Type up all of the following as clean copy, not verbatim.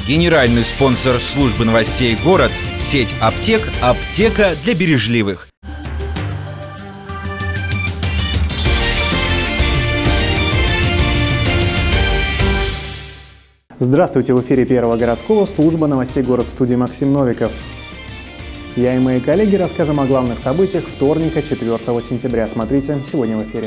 Генеральный спонсор службы новостей «Город» – сеть аптек «Аптека для бережливых». Здравствуйте, в эфире Первого городского, служба новостей «Город», в студии Максим Новиков. Я и мои коллеги расскажем о главных событиях вторника, 4 сентября. Смотрите сегодня в эфире.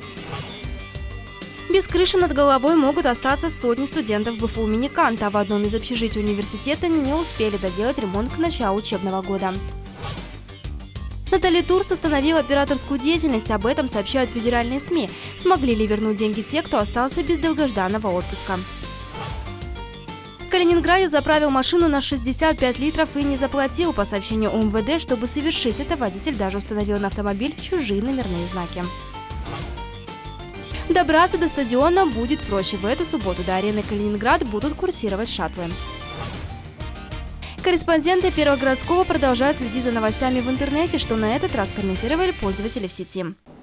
Без крыши над головой могут остаться сотни студентов БФУ имени Канта. В одном из общежитий университета не успели доделать ремонт к началу учебного года. Натали Турс остановила операторскую деятельность, об этом сообщают федеральные СМИ. Смогли ли вернуть деньги те, кто остался без долгожданного отпуска? В Калининграде заправил машину на 65 литров и не заплатил. По сообщению УМВД, чтобы совершить это, водитель даже установил на автомобиль чужие номерные знаки. Добраться до стадиона будет проще. В эту субботу до арены Калининград будут курсировать шаттлы. Корреспонденты Первого городского продолжают следить за новостями в интернете, что на этот раз комментировали пользователи в сети.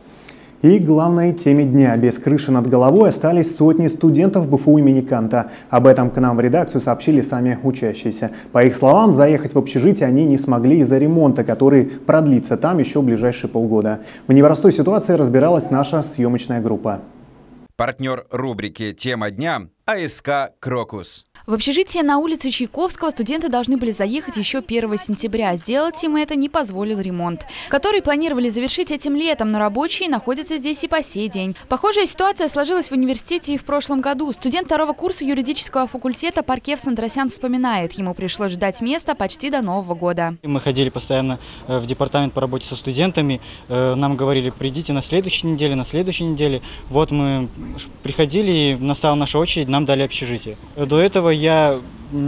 И главной теме дня. Без крыши над головой остались сотни студентов БФУ имени Канта. Об этом к нам в редакцию сообщили сами учащиеся. По их словам, заехать в общежитие они не смогли из-за ремонта, который продлится там еще ближайшие полгода. В непростой ситуации разбиралась наша съемочная группа. Партнер рубрики «Тема дня» – АСК «Крокус». В общежитие на улице Чайковского студенты должны были заехать еще 1 сентября. Сделать им это не позволил ремонт, который планировали завершить этим летом, но рабочие находятся здесь и по сей день. Похожая ситуация сложилась в университете и в прошлом году. Студент 2-го курса юридического факультета Паркев Сандрасян вспоминает, ему пришлось ждать места почти до Нового года. Мы ходили постоянно в департамент по работе со студентами. Нам говорили, придите на следующей неделе, на следующей неделе. Вот мы приходили, и настала наша очередь, нам дали общежитие. До этого я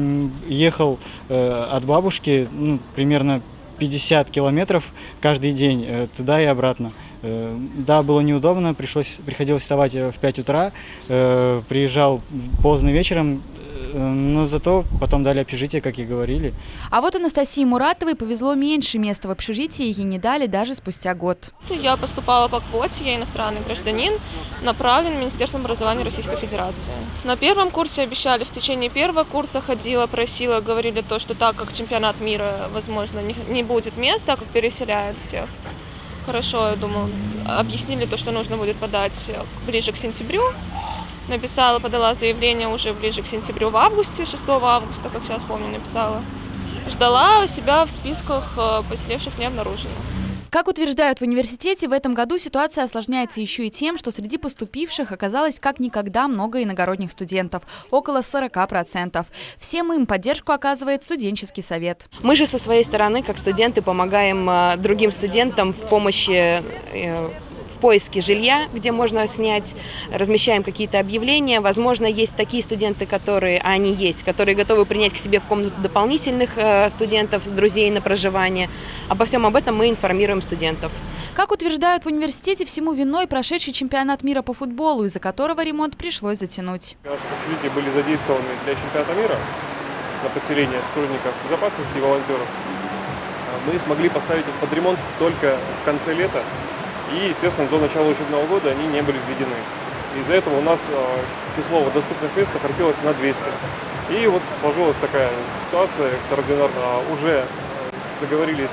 ехал от бабушки примерно 50 километров каждый день туда и обратно. Да, было неудобно, приходилось вставать в 5 утра, приезжал поздно вечером, но зато потом дали общежитие, как и говорили. А вот Анастасии Муратовой повезло меньше места в общежитии, ей не дали даже спустя год. Я поступала по квоте, я иностранный гражданин, направлен Министерством образования Российской Федерации. На 1-м курсе обещали, в течение 1-го курса ходила, просила, говорили то, что так как чемпионат мира, возможно, не будет мест, так как переселяют всех. Хорошо, я думаю, объяснили то, что нужно будет подать ближе к сентябрю. Написала, подала заявление уже ближе к сентябрю, в августе, 6 августа, как сейчас помню, написала. Ждала, себя в списках поселивших не обнаружила. Как утверждают в университете, в этом году ситуация осложняется еще и тем, что среди поступивших оказалось как никогда много иногородних студентов – около 40%. Всем им поддержку оказывает студенческий совет. Мы же со своей стороны, как студенты, помогаем другим студентам в помощи в поиске жилья, где можно снять, размещаем какие-то объявления. Возможно, есть такие студенты, которые готовы принять к себе в комнату дополнительных студентов, друзей на проживание. Обо всем об этом мы информируем студентов. Как утверждают в университете, всему виной прошедший чемпионат мира по футболу, из-за которого ремонт пришлось затянуть. Люди были задействованы для чемпионата мира на подселение сотрудников безопасности и волонтеров. Мы смогли поставить их под ремонт только в конце лета. И, естественно, до начала учебного года они не были введены. Из-за этого у нас число доступных мест сократилось на 200. И вот сложилась такая ситуация экстраординарная. Уже договорились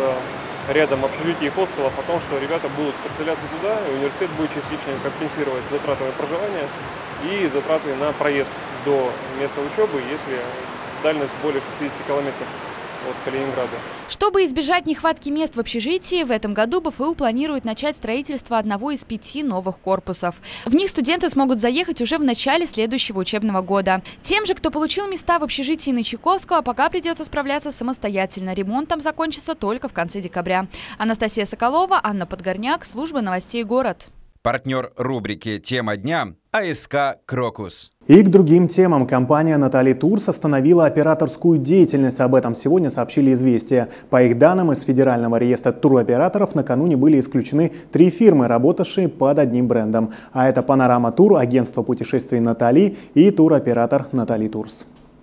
с рядом общежитий и хостелов о том, что ребята будут подселяться туда, и университет будет частично компенсировать затраты на проживание и затраты на проезд до места учебы, если дальность более 60 километров от Калининграда. Чтобы избежать нехватки мест в общежитии, в этом году БФУ планирует начать строительство одного из 5 новых корпусов. В них студенты смогут заехать уже в начале следующего учебного года. Тем же, кто получил места в общежитии на Чайковского, пока придется справляться самостоятельно. Ремонт там закончится только в конце декабря. Анастасия Соколова, Анна Подгорняк, служба новостей «Город». Партнер рубрики «Тема дня» – АСК «Крокус». И к другим темам. Компания Натали Турс остановила операторскую деятельность. Об этом сегодня сообщили «Известия». По их данным, из Федерального реестра туроператоров накануне были исключены 3 фирмы, работавшие под одним брендом. А это «Панорама Тур», агентство путешествий «Натали» и туроператор «Натали Турс».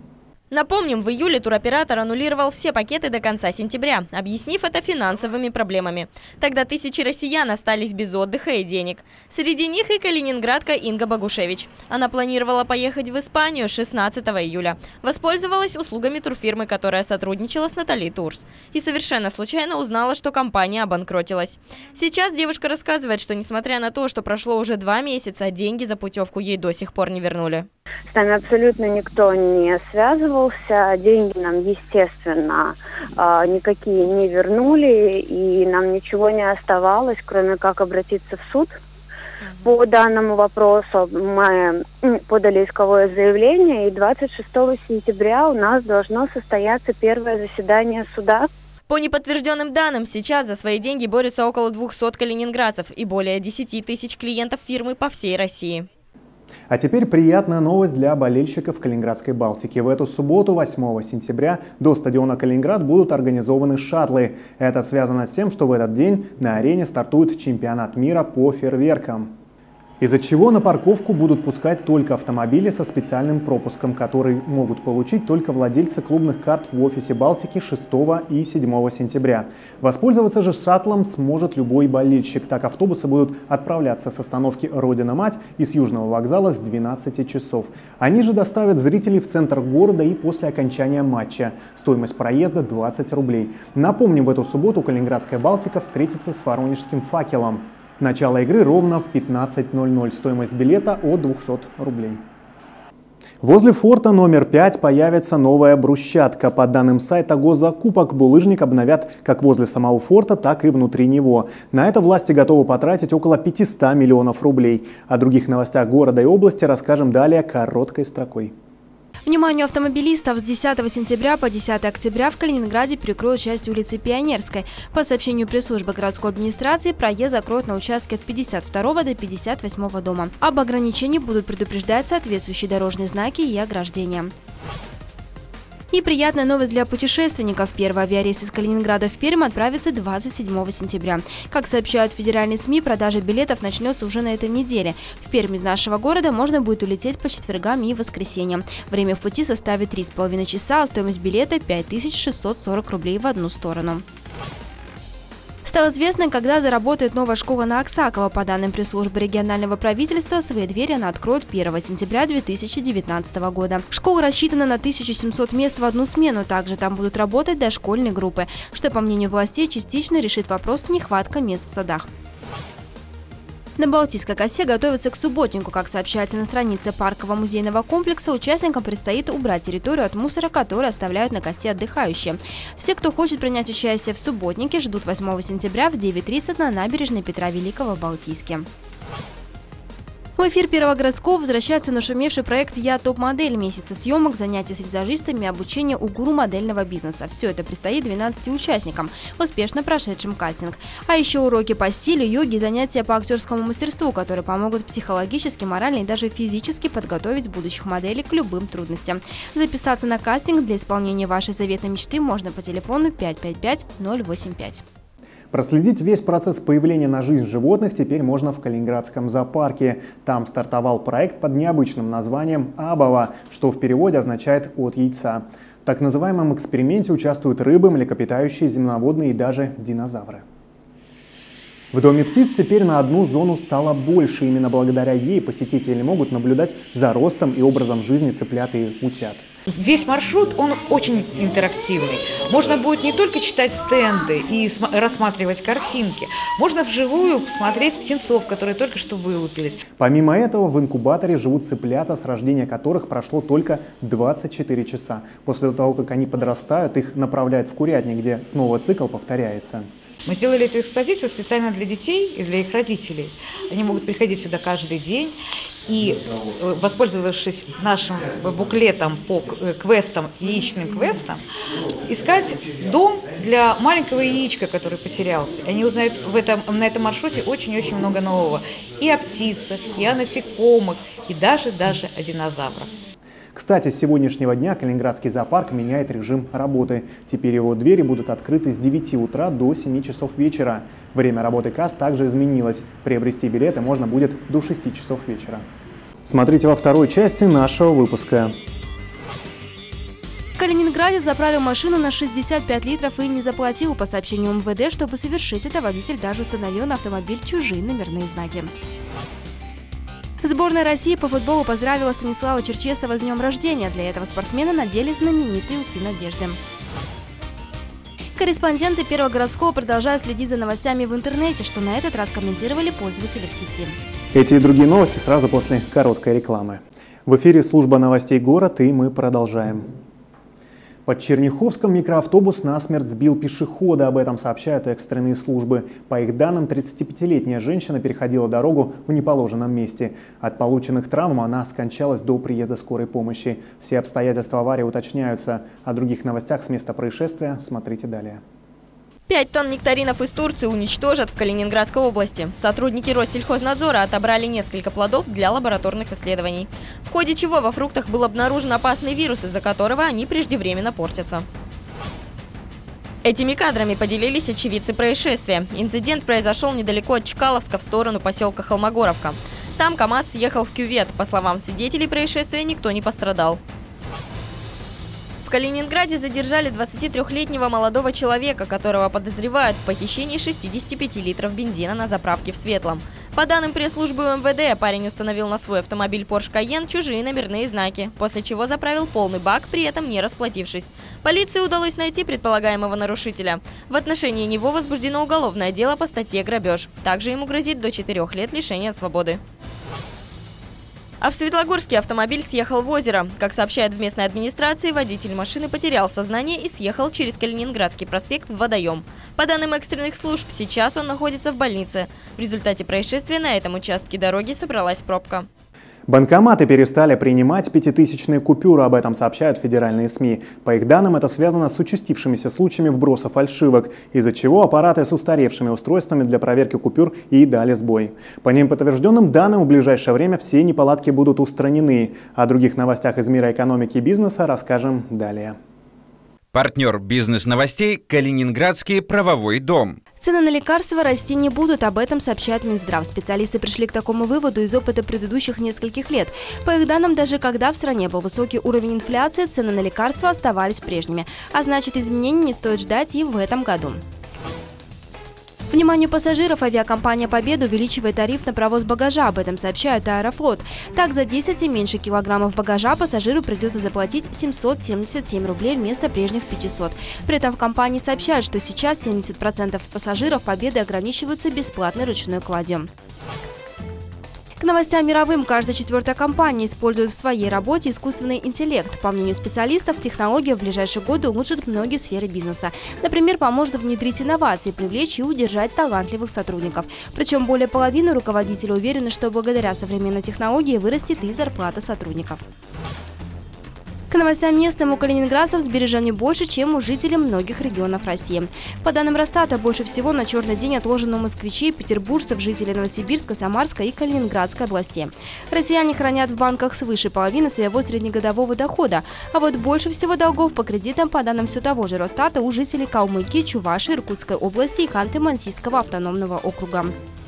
Напомним, в июле туроператор аннулировал все пакеты до конца сентября, объяснив это финансовыми проблемами. Тогда тысячи россиян остались без отдыха и денег. Среди них и калининградка Инга Богушевич. Она планировала поехать в Испанию 16 июля. Воспользовалась услугами турфирмы, которая сотрудничала с Натали Турс. И совершенно случайно узнала, что компания обанкротилась. Сейчас девушка рассказывает, что несмотря на то, что прошло уже 2 месяца, деньги за путевку ей до сих пор не вернули. С нами абсолютно никто не связывался. Деньги нам, естественно, никакие не вернули, и нам ничего не оставалось, кроме как обратиться в суд. По данному вопросу мы подали исковое заявление, и 26 сентября у нас должно состояться первое заседание суда. По неподтвержденным данным, сейчас за свои деньги борются около 200 калининградцев и более 10 тысяч клиентов фирмы по всей России. А теперь приятная новость для болельщиков Калининградской Балтики. В эту субботу, 8 сентября, до стадиона Калининград будут организованы шаттлы. Это связано с тем, что в этот день на арене стартует чемпионат мира по фейерверкам. Из-за чего на парковку будут пускать только автомобили со специальным пропуском, который могут получить только владельцы клубных карт в офисе Балтики 6 и 7 сентября. Воспользоваться же шаттлом сможет любой болельщик. Так автобусы будут отправляться с остановки Родина-Мать и с Южного вокзала с 12 часов. Они же доставят зрителей в центр города и после окончания матча. Стоимость проезда 20 рублей. Напомним, в эту субботу Калининградская Балтика встретится с Воронежским Факелом. Начало игры ровно в 15:00. Стоимость билета от 200 рублей. Возле форта номер 5 появится новая брусчатка. По данным сайта Госзакупок, булыжник обновят как возле самого форта, так и внутри него. На это власти готовы потратить около 500 миллионов рублей. О других новостях города и области расскажем далее короткой строкой. Вниманию автомобилистов, с 10 сентября по 10 октября в Калининграде перекроют часть улицы Пионерской. По сообщению пресс-службы городской администрации, проезд закроют на участке от 52 до 58 дома. Об ограничении будут предупреждать соответствующие дорожные знаки и ограждения. И приятная новость для путешественников. Первый авиарейс из Калининграда в Пермь отправится 27 сентября. Как сообщают федеральные СМИ, продажа билетов начнется уже на этой неделе. В Пермь из нашего города можно будет улететь по четвергам и воскресеньям. Время в пути составит 3,5 часа, а стоимость билета 5640 рублей в одну сторону. Стало известно, когда заработает новая школа на Аксакова. По данным пресс-службы регионального правительства, свои двери она откроет 1 сентября 2019 года. Школа рассчитана на 1700 мест в одну смену. Также там будут работать дошкольные группы, что, по мнению властей, частично решит вопрос с нехваткой мест в садах. На Балтийской косе готовятся к субботнику. Как сообщается на странице парково-музейного комплекса, участникам предстоит убрать территорию от мусора, который оставляют на косе отдыхающие. Все, кто хочет принять участие в субботнике, ждут 8 сентября в 9:30 на набережной Петра Великого в Балтийске. В эфир Первого городского возвращается нашумевший проект «Я топ-модель». Месяцы съемок, занятия с визажистами, обучение у гуру модельного бизнеса. Все это предстоит 12 участникам, успешно прошедшим кастинг. А еще уроки по стилю, йоге и занятия по актерскому мастерству, которые помогут психологически, морально и даже физически подготовить будущих моделей к любым трудностям. Записаться на кастинг для исполнения вашей заветной мечты можно по телефону 555-085. Проследить весь процесс появления на жизнь животных теперь можно в Калининградском зоопарке. Там стартовал проект под необычным названием «Абова», что в переводе означает «от яйца». В так называемом эксперименте участвуют рыбы, млекопитающие, земноводные и даже динозавры. В Доме птиц теперь на одну зону стало больше. Именно благодаря ей посетители могут наблюдать за ростом и образом жизни цыплят и утят. Весь маршрут, он очень интерактивный. Можно будет не только читать стенды и рассматривать картинки, можно вживую посмотреть птенцов, которые только что вылупились. Помимо этого, в инкубаторе живут цыплята, с рождения которых прошло только 24 часа. После того, как они подрастают, их направляют в курятник, где снова цикл повторяется. Мы сделали эту экспозицию специально для детей и для их родителей. Они могут приходить сюда каждый день и, воспользовавшись нашим буклетом по квестам, яичным квестам, искать дом для маленького яичка, который потерялся. Они узнают на этом маршруте очень-очень много нового. И о птицах, и о насекомых, и даже о динозаврах. Кстати, с сегодняшнего дня Калининградский зоопарк меняет режим работы. Теперь его двери будут открыты с 9 утра до 7 часов вечера. Время работы касс также изменилось. Приобрести билеты можно будет до 6 часов вечера. Смотрите во второй части нашего выпуска. Калининградец заправил машину на 65 литров и не заплатил. По сообщению МВД, чтобы совершить это, водитель даже установил на автомобиль чужие номерные знаки. Сборная России по футболу поздравила Станислава Черчесова с днем рождения. Для этого спортсмена надели знаменитые усы надежды. Корреспонденты Первого городского продолжают следить за новостями в интернете, что на этот раз комментировали пользователи в сети. Эти и другие новости сразу после короткой рекламы. В эфире служба новостей «Город», и мы продолжаем. Под Черняховском микроавтобус насмерть сбил пешехода. Об этом сообщают экстренные службы. По их данным, 35-летняя женщина переходила дорогу в неположенном месте. От полученных травм она скончалась до приезда скорой помощи. Все обстоятельства аварии уточняются. О других новостях с места происшествия смотрите далее. 5 тонн нектаринов из Турции уничтожат в Калининградской области. Сотрудники Россельхознадзора отобрали несколько плодов для лабораторных исследований, в ходе чего во фруктах был обнаружен опасный вирус, из-за которого они преждевременно портятся. Этими кадрами поделились очевидцы происшествия. Инцидент произошел недалеко от Чкаловска в сторону поселка Холмогоровка. Там КАМАЗ съехал в кювет. По словам свидетелей происшествия, никто не пострадал. В Калининграде задержали 23-летнего молодого человека, которого подозревают в похищении 65 литров бензина на заправке в Светлом. По данным пресс-службы МВД, парень установил на свой автомобиль Porsche Cayenne чужие номерные знаки, после чего заправил полный бак, при этом не расплатившись. Полиции удалось найти предполагаемого нарушителя. В отношении него возбуждено уголовное дело по статье «Грабеж». Также ему грозит до 4 лет лишения свободы. А в Светлогорске автомобиль съехал в озеро. Как сообщают в местной администрации, водитель машины потерял сознание и съехал через Калининградский проспект в водоем. По данным экстренных служб, сейчас он находится в больнице. В результате происшествия на этом участке дороги собралась пробка. Банкоматы перестали принимать 5000-е купюры, об этом сообщают федеральные СМИ. По их данным, это связано с участившимися случаями вброса фальшивок, из-за чего аппараты с устаревшими устройствами для проверки купюр и дали сбой. По неподтвержденным данным, в ближайшее время все неполадки будут устранены. О других новостях из мира экономики и бизнеса расскажем далее. Партнер бизнес-новостей – Калининградский правовой дом. Цены на лекарства расти не будут, об этом сообщает Минздрав. Специалисты пришли к такому выводу из опыта предыдущих нескольких лет. По их данным, даже когда в стране был высокий уровень инфляции, цены на лекарства оставались прежними. А значит, изменений не стоит ждать и в этом году. Вниманию пассажиров авиакомпания «Победа» увеличивает тариф на провоз багажа, об этом сообщает Аэрофлот. Так, за 10 и меньше килограммов багажа пассажиру придется заплатить 777 рублей вместо прежних 500. При этом в компании сообщают, что сейчас 70% пассажиров «Победы» ограничиваются бесплатной ручной кладью. К новостям мировым. Каждая 4-я компания использует в своей работе искусственный интеллект. По мнению специалистов, технология в ближайшие годы улучшит многие сферы бизнеса. Например, поможет внедрить инновации, привлечь и удержать талантливых сотрудников. Причем более половины руководителей уверены, что благодаря современной технологии вырастет и зарплата сотрудников. К новостям местным, у калининградцев сбережений больше, чем у жителей многих регионов России. По данным Росстата, больше всего на черный день отложено у москвичей, петербуржцев, жителей Новосибирска, Самарской и Калининградской областей. Россияне хранят в банках свыше половины своего среднегодового дохода. А вот больше всего долгов по кредитам, по данным все того же Росстата, у жителей Калмыкии, Чувашии, Иркутской области и Ханты-Мансийского автономного округа.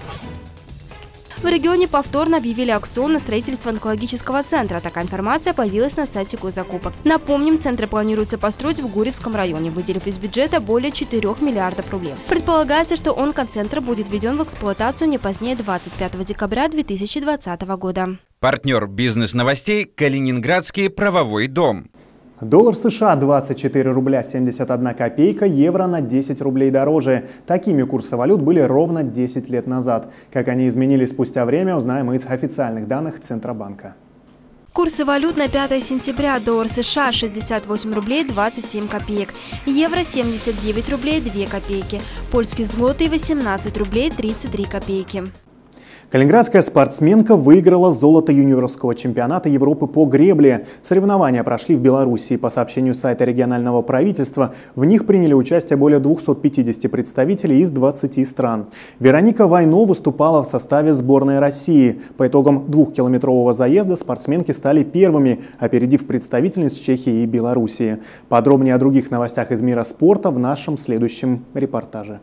В регионе повторно объявили аукцион на строительство онкологического центра. Такая информация появилась на сайте госзакупок. Напомним, центр планируется построить в Гурьевском районе, выделив из бюджета более 4 миллиардов рублей. Предполагается, что онкоцентр будет введен в эксплуатацию не позднее 25 декабря 2020 года. Партнер бизнес-новостей – Калининградский правовой дом. Доллар США 24 рубля 71 копейка, евро на 10 рублей дороже. Такими курсы валют были ровно 10 лет назад. Как они изменились спустя время, узнаем из официальных данных Центробанка. Курсы валют на 5 сентября. Доллар США 68 рублей 27 копеек, евро 79 рублей 2 копейки, польский злотый 18 рублей 33 копейки. Калининградская спортсменка выиграла золото юниорского чемпионата Европы по гребле. Соревнования прошли в Белоруссии. По сообщению сайта регионального правительства, в них приняли участие более 250 представителей из 20 стран. Вероника Вайно выступала в составе сборной России. По итогам 2-километрового заезда спортсменки стали первыми, опередив представительниц Чехии и Белоруссии. Подробнее о других новостях из мира спорта в нашем следующем репортаже.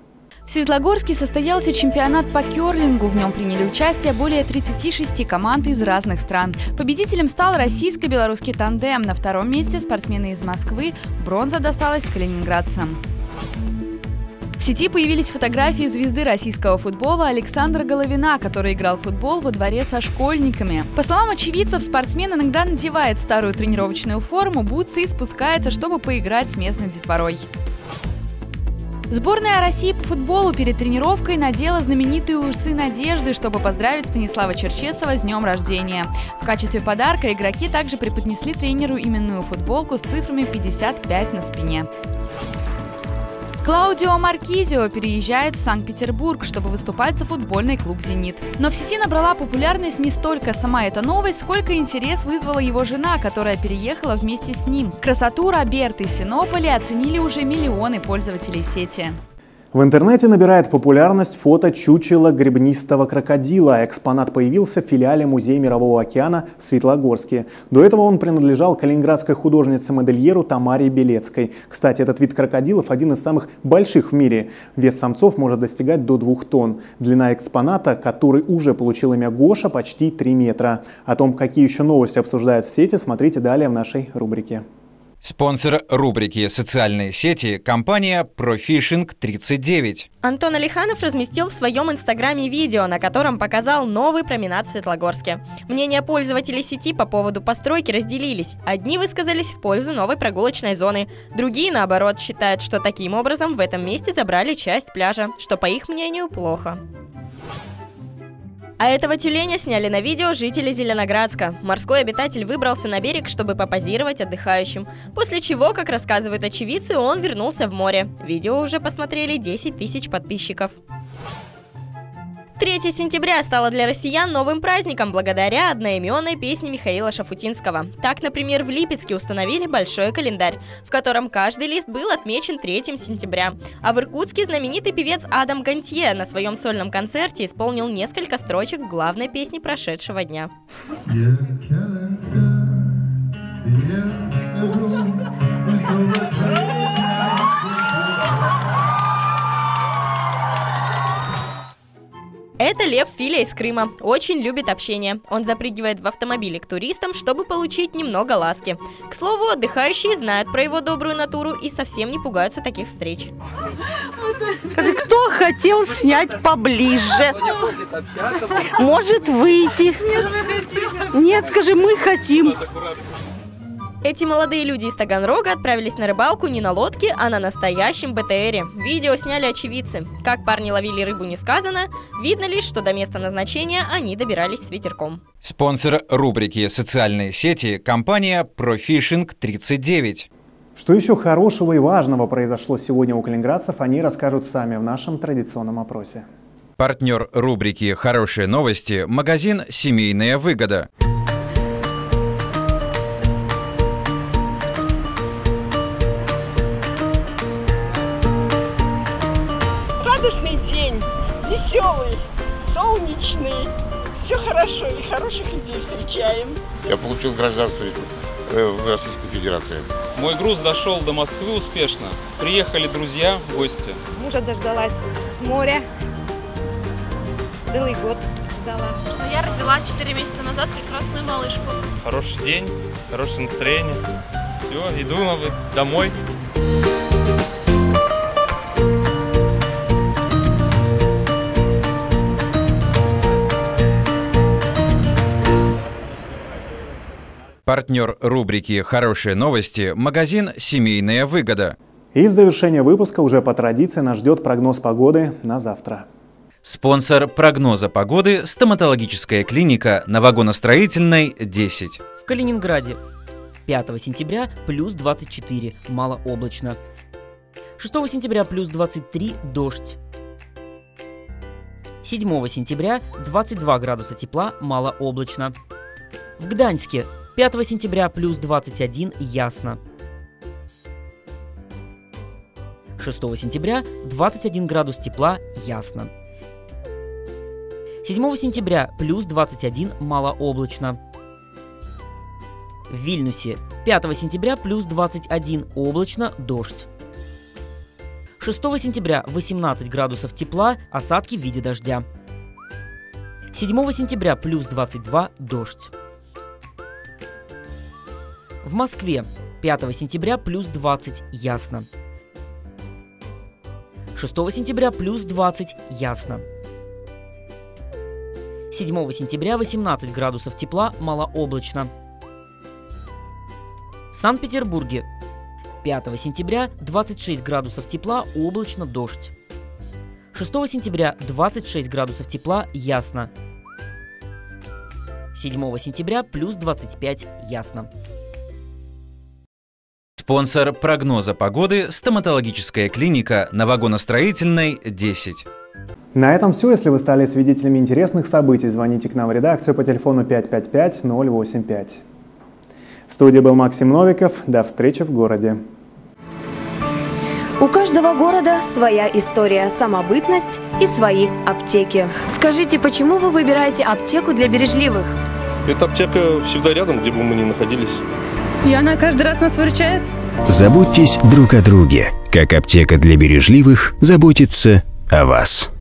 В Светлогорске состоялся чемпионат по керлингу. В нем приняли участие более 36 команд из разных стран. Победителем стал российско-белорусский тандем. На втором месте спортсмены из Москвы. Бронза досталась калининградцам. В сети появились фотографии звезды российского футбола Александра Головина, который играл в футбол во дворе со школьниками. По словам очевидцев, спортсмен иногда надевает старую тренировочную форму, бутсы и спускается, чтобы поиграть с местной детворой. Сборная России по футболу перед тренировкой надела знаменитые усы Надежды, чтобы поздравить Станислава Черчесова с днем рождения. В качестве подарка игроки также преподнесли тренеру именную футболку с цифрами 55 на спине. Клаудио Маркизио переезжает в Санкт-Петербург, чтобы выступать за футбольный клуб «Зенит». Но в сети набрала популярность не столько сама эта новость, сколько интерес вызвала его жена, которая переехала вместе с ним. Красоту Роберты Синополи оценили уже миллионы пользователей сети. В интернете набирает популярность фото чучела гребнистого крокодила. Экспонат появился в филиале Музея Мирового океана в Светлогорске. До этого он принадлежал калининградской художнице-модельеру Тамаре Белецкой. Кстати, этот вид крокодилов один из самых больших в мире. Вес самцов может достигать до 2 тонн. Длина экспоната, который уже получил имя Гоша, почти 3 метра. О том, какие еще новости обсуждают в сети, смотрите далее в нашей рубрике. Спонсор рубрики «Социальные сети» – компания ProFishing39. Антон Алиханов разместил в своем инстаграме видео, на котором показал новый променад в Светлогорске. Мнения пользователей сети по поводу постройки разделились. Одни высказались в пользу новой прогулочной зоны, другие, наоборот, считают, что таким образом в этом месте забрали часть пляжа, что, по их мнению, плохо. А этого тюленя сняли на видео жители Зеленоградска. Морской обитатель выбрался на берег, чтобы попозировать отдыхающим. После чего, как рассказывают очевидцы, он вернулся в море. Видео уже посмотрели 10 тысяч подписчиков. 3 сентября стало для россиян новым праздником благодаря одноименной песне Михаила Шафутинского. Так, например, в Липецке установили большой календарь, в котором каждый лист был отмечен 3 сентября. А в Иркутске знаменитый певец Адам Гантье на своем сольном концерте исполнил несколько строчек главной песни прошедшего дня. Это Лев Филя из Крыма. Очень любит общение. Он запрыгивает в автомобиле к туристам, чтобы получить немного ласки. К слову, отдыхающие знают про его добрую натуру и совсем не пугаются таких встреч. Скажи, кто хотел снять поближе? Может выйти? Нет, скажи, мы хотим. Эти молодые люди из Таганрога отправились на рыбалку не на лодке, а на настоящем БТРе. Видео сняли очевидцы. Как парни ловили рыбу, не сказано. Видно лишь, что до места назначения они добирались с ветерком. Спонсор рубрики «Социальные сети» – компания ProFishing39. Что еще хорошего и важного произошло сегодня у калининградцев, они расскажут сами в нашем традиционном опросе. Партнер рубрики «Хорошие новости» – магазин «Семейная выгода». Радостный день, веселый, солнечный, все хорошо и хороших людей встречаем. Я получил гражданство Российской Федерации. Мой груз дошел до Москвы успешно. Приехали друзья, гости. Мужа дождалась с моря. Целый год ждала. Я родила 4 месяца назад прекрасную малышку. Хороший день, хорошее настроение. Все, иду домой. Партнер рубрики «Хорошие новости» – магазин «Семейная выгода». И в завершение выпуска уже по традиции нас ждет прогноз погоды на завтра. Спонсор прогноза погоды – стоматологическая клиника на Вагоностроительной, 10. В Калининграде 5 сентября плюс 24, малооблачно. 6 сентября плюс 23, дождь. 7 сентября 22 градуса тепла, малооблачно. В Гданьске 5 сентября плюс 21, ясно. 6 сентября 21 градус тепла, ясно. 7 сентября плюс 21, малооблачно. В Вильнюсе 5 сентября плюс 21, облачно, дождь. 6 сентября 18 градусов тепла, осадки в виде дождя. 7 сентября плюс 22, дождь. В Москве 5 сентября плюс 20, ясно. 6 сентября плюс 20, ясно. 7 сентября 18 градусов тепла, малооблачно. В Санкт-Петербурге 5 сентября 26 градусов тепла, облачно, дождь. 6 сентября 26 градусов тепла, ясно. 7 сентября плюс 25, ясно. Спонсор прогноза погоды – стоматологическая клиника на Вагоностроительной, 10. На этом все. Если вы стали свидетелями интересных событий, звоните к нам в редакцию по телефону 555-085. В студии был Максим Новиков. До встречи в городе. У каждого города своя история, самобытность и свои аптеки. Скажите, почему вы выбираете аптеку для бережливых? Эта аптека всегда рядом, где бы мы ни находились. И она каждый раз нас выручает? Заботьтесь друг о друге, как аптека для бережливых заботится о вас.